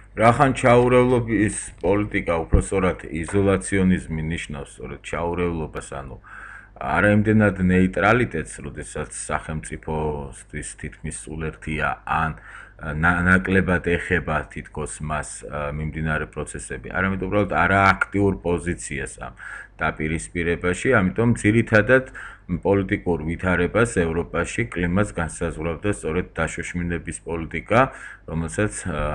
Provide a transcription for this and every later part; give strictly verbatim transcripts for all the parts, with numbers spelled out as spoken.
რახან ჩაურევლობის პოლიტიკა უпроსორად იზოლაციონიზმი ნიშნავს, სწორედ ჩაურევლობას, ანუ არა იმდენად ნეიტრალიტეტს, როდესაც სახელმწიფოსთვის თითქმის სულერთია ან ნაკლებად ეხება თითქოს მას მიმდინარე პროცესები, არამედ უბრალოდ არააქტიურ პოზიციას ამ დაპირისპირებაში, ამიტომ ძირითადად პოლიტიკურ ვითარებას ევროპაში კლიმატს განსაზღვრავდა სწორედ დაშოშმინების პოლიტიკა, რომელსაც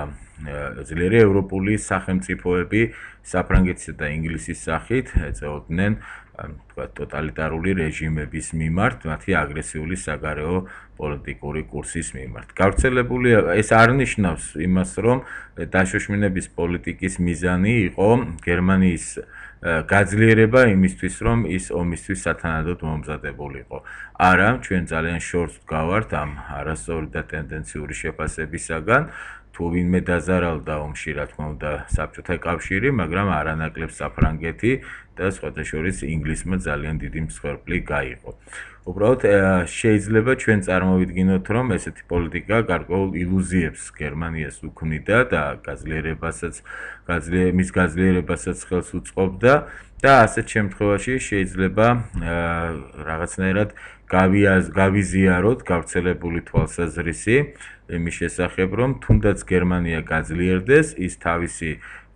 ძლიერი ევროპული სახელმწიფოები საფრანგეთისა და ინგლისის სახით ეწეოდნენ ტოტალიტარული რეჟიმების მიმართ, მათი აგრესიული საგარეო პოლიტიკური კურსის მიმართ. გავრცელებულია ეს არ ნიშნავს იმას, რომ დაშოშმინების პოლიტიკის მიზანი იყო გერმანიის გაძლიერება იმისთვის, რომ ის ომისთვის სათანადოდ მომზადებულიყო. არა, ჩვენ ძალიან შორს ვდგავართ ამ არასწორი და ტენდენციური შეფასებისაგან, თუ ვინმე დაზარალდა ომში, რა თქმა უნდა, საბჭოთა კავშირი, მაგრამ არანაკლებ საფრანგეთი და სხვათა შორის ინგლისმა ძალიან დიდი მსხვერპლი გაიღო. უბრალოდ შეიძლება ჩვენ წარმოვიდგინოთ, რომ ესეთი პოლიტიკა გარკვეულ ილუზიებს გერმანიას უქმნიდა და გაძლიერებასაც, მის გაძლიერებასაც ხელს უწყობდა და ასეთ შემთხვევაში შეიძლება რაღაცნაირად გავიზიაროთ გავრცელებული თვალსაზრისი იმის შესახებ, რომ თუნდაც გერმანია გაძლიერდეს, ის თავისი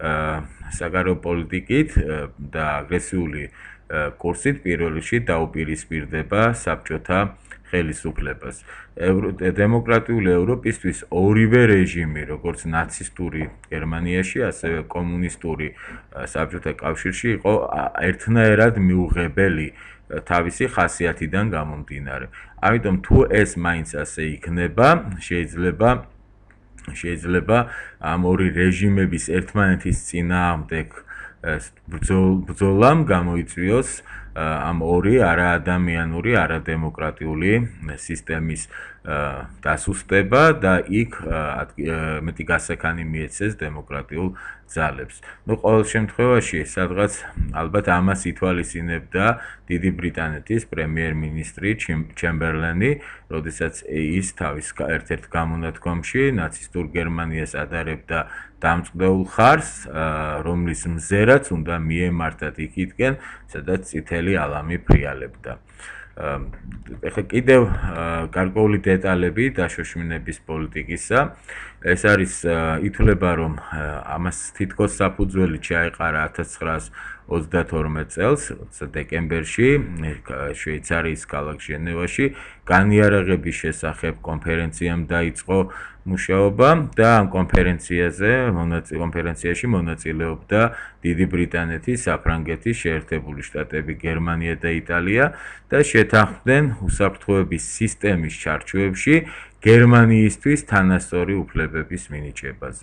საგარეო პოლიტიკით და აგრესიული კურსით პირველ რიგში დაუპირისპირდება საბჭოთა ხელისუფლებას. დემოკრატიული ევროპისთვის ორივე რეჟიმი, როგორც ნაცისტური გერმანიაში, ასევე კომუნისტური საბჭოთა კავშირში იყო ერთნაირად მიუღებელი თავისი ხასიათიდან გამომდინარე. ამიტომ თუ ეს მაინც ასე იქნება, შეიძლება შეიძლება ამ ორი რეჟიმების ერთმანეთის წინააღმდეგ ბრძოლამ გამოიწვიოს ამ ორი არაადამიანური, არადემოკრატიული სისტემის დასუსტება და იქ მეტი გასაქანი მიეცეს დემოკრატიულ ძალებს. ნუ ყოველ შემთხვევაში, სადღაც ალბათ ამას ითვალისწინებდა დიდი ბრიტანეთის პრემიერ-მინისტრი ჩემბერლენი, როდესაც ის თავის ერთ-ერთ გამონათქვამში ნაცისტურ გერმანიას ადარებდა დამწყდეულ ხარს, რომლის მზერაც უნდა მიემართათ იქითკენ, სადაც წითელი ალამი ფრიალებდა. ეხლა კიდევ გარკვეული დეტალები დაშოშმინების პოლიტიკისა. ეს არის ითვლება, რომ ამას თითქოს საფუძველი ჩაეყარა ათას ცხრაას ოცდათორმეტ წელს, დეკემბერში, შვეიცარიის ქალაქ ჟენევაში განიარაღების შესახებ კონფერენციამ დაიწყო მუშაობა და ამ კონფერენციაზე, კონფერენციაში მონაწილეობდა დიდი ბრიტანეთი, საფრანგეთი, შეერთებული შტატები, გერმანია და იტალია და შეთანხმდნენ უსაფრთხოების სისტემის ჩარჩოებში გერმანიისთვის თანასწორი უფლებების მინიჭებაზე.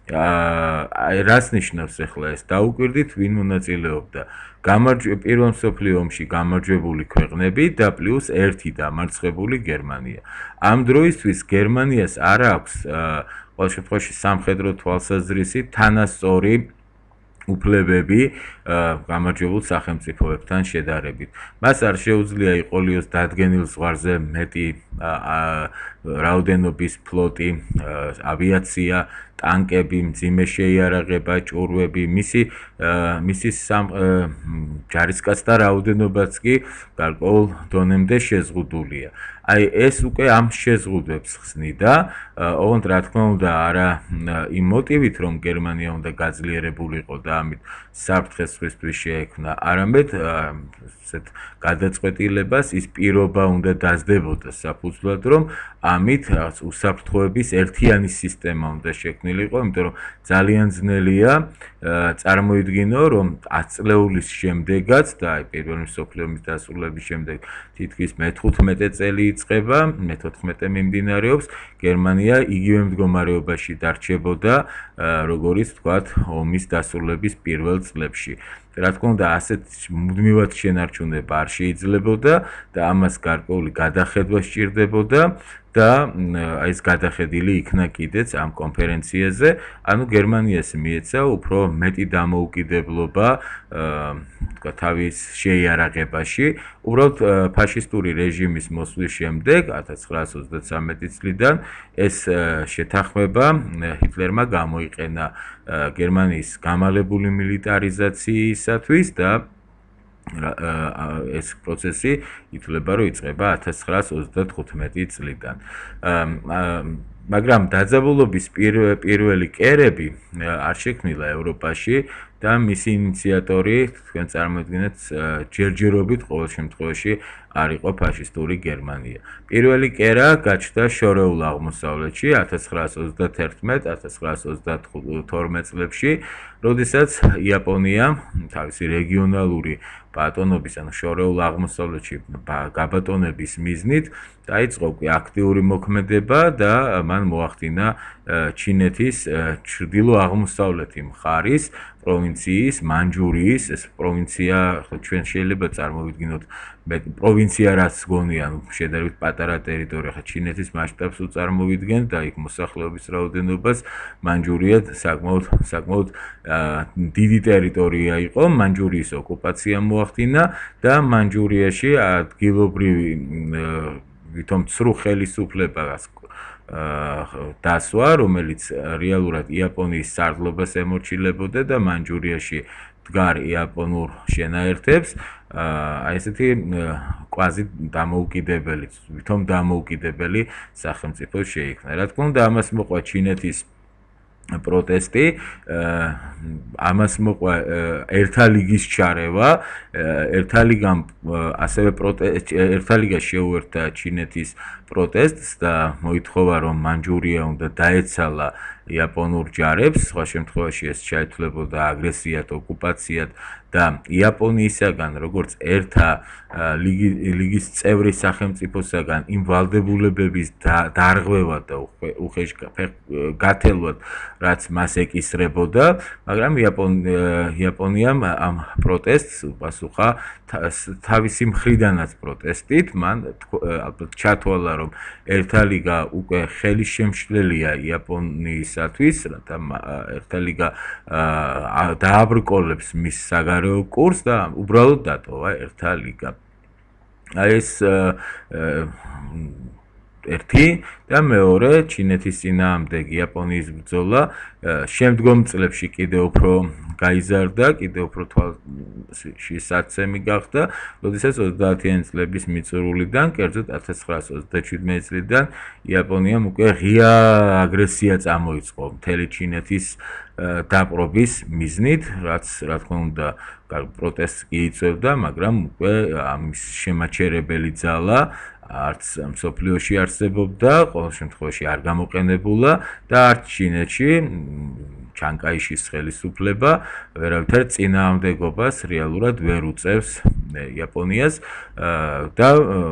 რას ნიშნავს ახლა ეს? დაუკვირდით, ვინ მონაწილეობდა. პირველ მსოფლიო ომში გამარჯვებული ქვეყნები და პლუს ერთი დამარცხებული გერმანია. ამ დროისთვის გერმანიას არ აქვს ყოველ შემთხვევაში სამხედრო თვალსაზრისით თანასწორი უფლებები გამარჯვებულ სახელმწიფოებთან შედარებით. მას არ შეუძლია იყოლიოს დადგენილ ზღვარზე მეტი რაოდენობის ფლოტი, ავიაცია, ტანკები, მძიმე შეიარაღება, ჭურვები, მისი მისი ჯარისკაცთა რაოდენობაც კი გარკვეულ დონემდე შეზღუდულია. აი ეს უკვე ამ შეზღუდვებს ხსნიდა, ოღონდ რა თქმა უნდა არა იმ მოტივით, რომ გერმანია უნდა გაძლიერებულიყო და ამით საფრთხესთვის შეექმნა, არამედ ესეთ გადაწყვეტილებას ის პირობა უნდა დაძდებოდა საფუძვლად, რომ ამით უსაფრთხოების ერთიანი სისტემა უნდა შექმნილიყო, იმიტომ რომ ძალიან ძნელია წარმოიდგინო, რომ ათი წლეულის შემდეგაც და აი პირველი მსოფლიო ომის დასრულების შემდეგ თითქმის მეთოთხმეტე წელი იწყება, მეთოთხმეტე მიმდინარეობს, გერმანია იგივე მდგომარეობაში დარჩებოდა, როგორიც თქვათ, ომის დასრულების პირველ წლებში. რა თქმა უნდა, ასეთ მუდმივად შენარჩუნება არ შეიძლებოდა და ამას გარკვეული გადახედვა სჭირდებოდა და აი ეს გადახედილი იქნა კიდეც ამ კონფერენციაზე, ანუ გერმანიას მიეცა უფრო მეტი დამოუკიდებლობა თქვა თავის შეიარაღებაში, უბრალოდ ფაშისტური რეჟიმის მოსვლის შემდეგ ათას ცხრაას ოცდათსამეტი წლიდან ეს შეთანხმება ჰიტლერმა გამოიყენა გერმანიის გამალებული მილიტარიზაციისათვის და ეს პროცესი ითვლება რომ იწყება ათას ცხრაას ოცდათხუთმეტი წლიდან. მაგრამ დაძაბულობის პირველი კერები არ შექმნილა ევროპაში და მისი ინიციატორი თქვენ წარმოიდგინეთ ჯერჯერობით ყოველ შემთხვევაში არ იყო ფაშისტური გერმანია. პირველი კერა გაჩნდა შორეულ აღმოსავლეთში ათას ცხრაას ოცდათერთმეტ ათას ცხრაას ოცდათორმეტ წლებში, როდესაც იაპონია თავისი რეგიონალური ბატონობის, ანუ შორეულ აღმოსავლეთში გაბატონების მიზნით დაიწყო აქტიური მოქმედება და მან მოახდინა ჩინეთის ჩრდილო-აღმოსავლეთი მხარის პროვინციის მანჯურიის, ეს პროვინცია ჩვენ შეიძლება წარმოვიდგინოთ პროვინცია რაც გონია, ანუ შედარებით პატარა ტერიტორია, ხა ჩინეთის მასშტაბს უწარმოვიდგენ და იქ მოსახლეობის რაოდენობას მანჯურია საკმაოდ საკმაოდ დიდი ტერიტორია იყო, მანჯურიის ოკუპაცია მოახდინა და მანჯურიაში ადგილობრივი ვითომ ცრუ ხელისუფლებას დასვა, რომელიც რეალურად იაპონიის სარდლობას ემორჩილებოდა და მანჯურიაში დგარ იაპონურ შენაერთებს, აი ესეთი კვაზი დამოუკიდებელი, ვითომ დამოუკიდებელი სახელმწიფო შეიქმნა. რა თქმა უნდა, ამას მოყვა ჩინეთის პროტესტი, ამას მოყვა ერთა ლიგის ჩარევა, ერთა ლიგამ ასევე ერთა ლიგა შეუერთდა ჩინეთის პროტესტს და მოითხოვა რომ მანჯურია უნდა დაეცალა იაპონურ ჯარებს, სხვა შემთხვევაში ეს ჩაითვლებოდა აგრესიად, ოკუპაციად და იაპონიისაგან როგორც ერთა ლიგის წევრი სახელმწიფოსაგან იმ ვალდებულებების დარღვევა და უხეშ გათელვად, რაც მას ეკისრებოდა, მაგრამ იაპონიამ ამ პროტესტს უპასუხა თავისი მხრიდანაც პროტესტით, მან ალბათ ჩათვალა რომ ერთა ლიგა უკვე ხელისშემშლელია იაპონიისათვის, რათა ერთა ლიგა დააბრკოლებს მის საგარეო კურსს და უბრალოდ დატოვა ერთა ლიგა. აი ეს ერთი და მეორე ჩინეთის წინააღმდეგ იაპონიის ბრძოლა შემდგომ წლებში კიდევ უფრო გაიზარდა, კიდევ უფრო თვალში საცემი გახდა, როდესაც ოცდაათიანი წლების მიწურულიდან, კერძოდ ათას ცხრაას ოცდაჩვიდმეტი წლიდან იაპონიამ უკვე ღია აგრესია წამოიწყო მთელი ჩინეთის დაპყრობის მიზნით, რაც რა თქმა უნდა პროტესტს კი იწვევდა, მაგრამ უკვე ამის შემაჩერებელი ძალა არც მსოფლიოში არსებობდა, ყოველ შემთხვევაში არ გამოყენებულა და არც ჩინეთში ჩანკაიშის ხელისუფლება ვერავითარ წინააღმდეგობას რეალურად ვერ უწევს იაპონიას და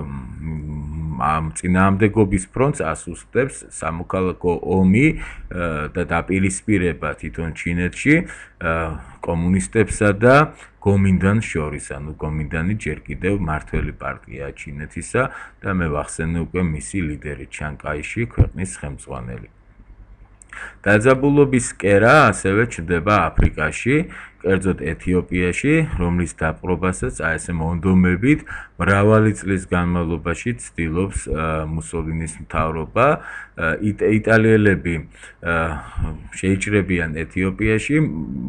ამ წინააღმდეგობის ფრონტს ასუსტებს სამოქალაქო ომი და დაპირისპირება თვითონ ჩინეთში კომუნისტებსა და გომინდანს შორის, ანუ გომინდანი ჯერ კიდევ მართველი პარტიაა ჩინეთისა და მე ვახსენე უკვე მისი ლიდერი ჩანკაიში, ქვეყნის ხელმძღვანელი. დაძაბულობის კერა ასევე ჩნდება აფრიკაში, კერძოდ ეთიოპიაში, რომლის დაპყრობასაც აი ესე მონდომებით მრავალი წლის განმავლობაში ცდილობს მუსოლინის მთავრობა. იტალიელები შეიჭრებიან ეთიოპიაში,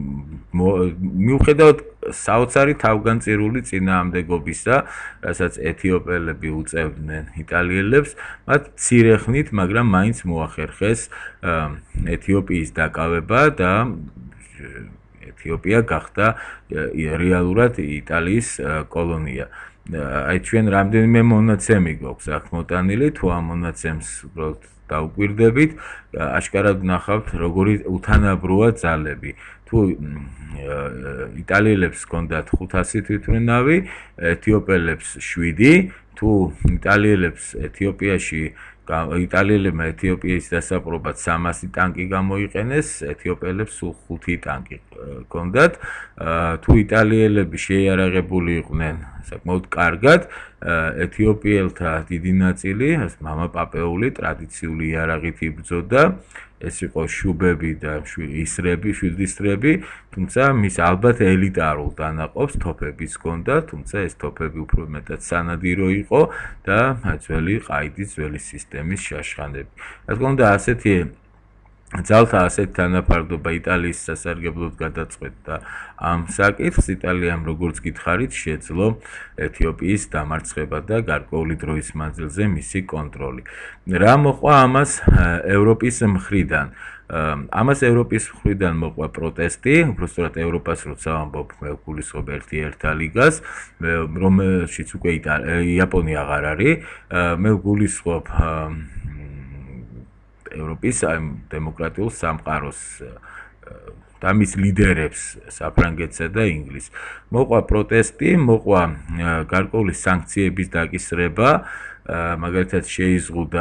მიუხედავად საოცარი თავგანწირული წინააღმდეგობისა, რასაც ეთიოპელები უწევდნენ იტალიელებს, მათ მცირე ხნით, მაგრამ მაინც მოახერხეს ეთიოპიის დაკავება და ეთიოპია გახდა რეალურად იტალიის კოლონია. აი ჩვენ რამდენიმე მონაცემი გვაქვს აქ მოტანილი, თუ ამ მონაცემს უბრალოდ დაუკვირდებით, აშკარად ნახავთ როგორი უთანაბროა ძალები. თუ იტალიელებს ჰქონდათ ხუთასი თვითმფრინავი, ეთიოპელებს შვიდი, თუ იტალიელებს ეთიოპიაში იტალიელებმა ეთიოპიის დასაპყრობად სამასი ტანკი გამოიყენეს, ეთიოპიელებს სულ ხუთი ტანკი ჰქონდათ. თუ იტალიელები შეიარაღებული იყვნენ საკმაოდ კარგად, ეთიოპიელთა დიდი ნაწილი, მამა პაპეული ტრადიციული იარაღით იბრძოდა. ეს იყო შუბები და ისრები, შვიდისრები, თუმცა მის ალბათ ელიტარულ დანაყოფს თოფების ჰქონდა, თუმცა ეს თოფები უფრო მეტად სანადირო იყო და ძველი ყაიდის ძველი სისტემის შაშხანები. რა თქმა უნდა, ასეთი ძალთა ასეთი თანაფარდობა იტალიის სასარგებლოდ გადაწყვეტდა ამ საკითხს. იტალიამ, როგორც გითხარით, შეძლო ეთიოპიის დამარცხება და გარკვეული დროის მანძილზე მისი კონტროლი. რა მოყვა ამას ევროპის მხრიდან? ამას ევროპის მხრიდან მოყვა პროტესტი, უბრალოდ ევროპას როცა ვამბობ, მე ვგულისხმობ ერთი ერთა ლიგას, რომელშიც უკვე იაპონია აღარ არის, მე ვგულისხმობ ევროპის დემოკრატიულ სამყაროს და მის ლიდერებს საფრანგეთსა და ინგლისს. მოყვა პროტესტი, მოყვა გარკვეული სანქციების დაკისრება, მაგალითად შეიზღუდა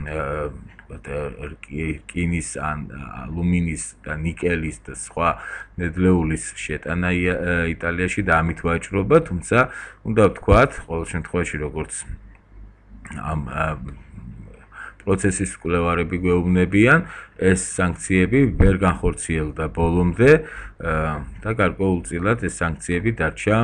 რკინის, ალუმინის და ნიკელის და სხვა ნედლეულის შეტანა იტალიაში და ამით ვაჭრობა, თუმცა უნდა ვთქვათ, ყოველ შემთხვევაში როგორც ამ პროცესის მკვლევარები გვეუბნებიან, ეს სანქციები ვერ განხორციელდა ბოლომდე და გარკვეულწილად ეს სანქციები დარჩა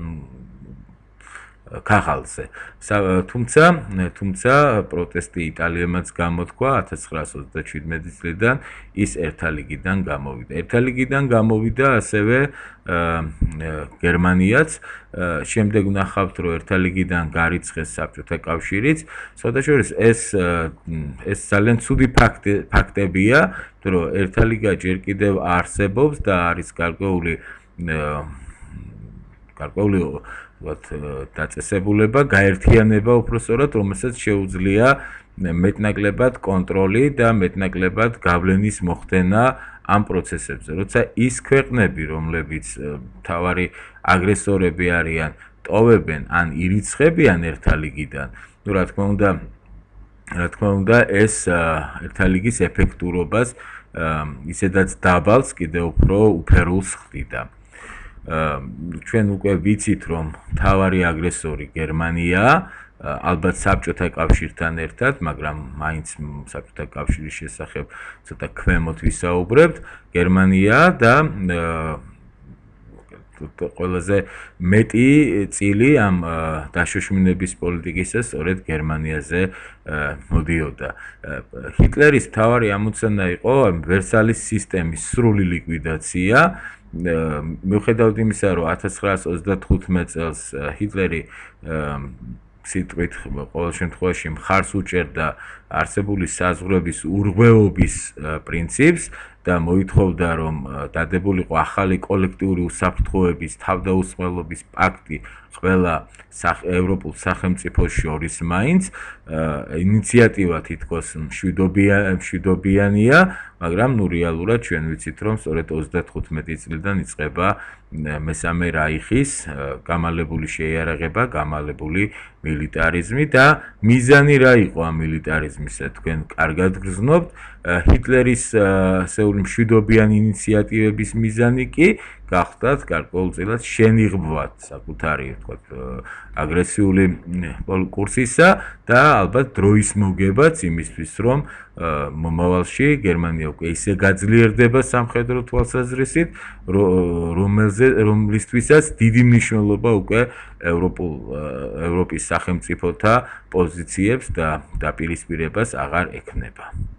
ქაღალდზე. თუმცა, თუმცა პროტესტი იტალიემაც გამოთქვა ათას ცხრაასი ოცდაშვიდმეტი წლიდან ის ერთა ლიგიდან გამოვიდა. ერთა ლიგიდან გამოვიდა ასევე გერმანიაც. შემდეგ ვნახავთ, რომ ერთა ლიგიდან გარიცხეს საბჭოთა კავშირიც. სხვადასხვა ეს ეს ძალიან ცუდი ფაქტებია, რომ ერთა ლიგა ჯერ კიდევ არსებობს და არის გარკვეული გარკვეული დაწესებულება, გაერთიანება უпростоრად, რომელსაც შეუძლია მეტნაკლებად კონტროლი და მეტნაკლებად გავლენის მოხდენა ამ პროცესებზე. როცა ის ქვეყნები, რომლებიც მთავარი აგრესორები არიან, ტოვებენ ან ირიცხებიან ერთა ლიგიდან, ну რა თქმა უნდა, რა თქმა უნდა, ეს ერთა ლიგის ეფექტურობას ისედაც დაბალს კიდევ უფრო უფერულს ხდიდა. ჩვენ უკვე ვიცით, რომ მთავარი აგრესორი გერმანიაა, ალბათ საბჭოთა კავშირთან ერთად, მაგრამ მაინც საბჭოთა კავშირის შესახებ ცოტა ქვემოთ ვისაუბრებთ, გერმანიაა და ყველაზე მეტი წილი ამ დაშოშმინების პოლიტიკისა სწორედ გერმანიაზე მოდიოდა. ჰიტლერის მთავარი ამოცანა იყო ვერსალის სისტემის სრული ლიკვიდაცია. მიუხედავად იმისა, რომ ათას ცხრაასი ოცდათხუთმეტ წელს ჰიტლერი სიტყვით ყოველ შემთხვევაში მხარს უჭერდა არსებული საზღვრების ურღვეობის პრინციპს და მოითხოვდა, რომ დადებულიყო ახალი კოლექტიური უსაფრთხოების თავდაუსმელობის პაქტი ყველა ევროპულ სახელმწიფოს შორის მაინც. ინიციატივა თითქოს მშვიდობიანია, მაგრამ ნუ რეალურად ჩვენ ვიცით, რომ სწორედ ოცდათხუთმეტი წლიდან იწყება მესამე რაიხის გამალებული შეიარაღება, გამალებული მილიტარიზმი და მიზანი რა იყო ამ მილიტარიზმისა? თქვენ კარგად გრძნობთ, ჰიტლერის ასეული მშვიდობიანი ინიციატივების მიზანი კი გახდათ გარკვეულწილად შენიღბვათ საკუთარი, ვთქვათ, აგრესიული კურსისა და ალბათ დროის მოგებაც იმისთვის, რომ მომავალში გერმანია უკვე ისე გაძლიერდება სამხედრო თვალსაზრისით, რომელზე რომლისთვისაც დიდი მნიშვნელობა უკვე ევროპულ ევროპის სახელმწიფოთა პოზიციებს და დაპირისპირებას აღარ ექნება.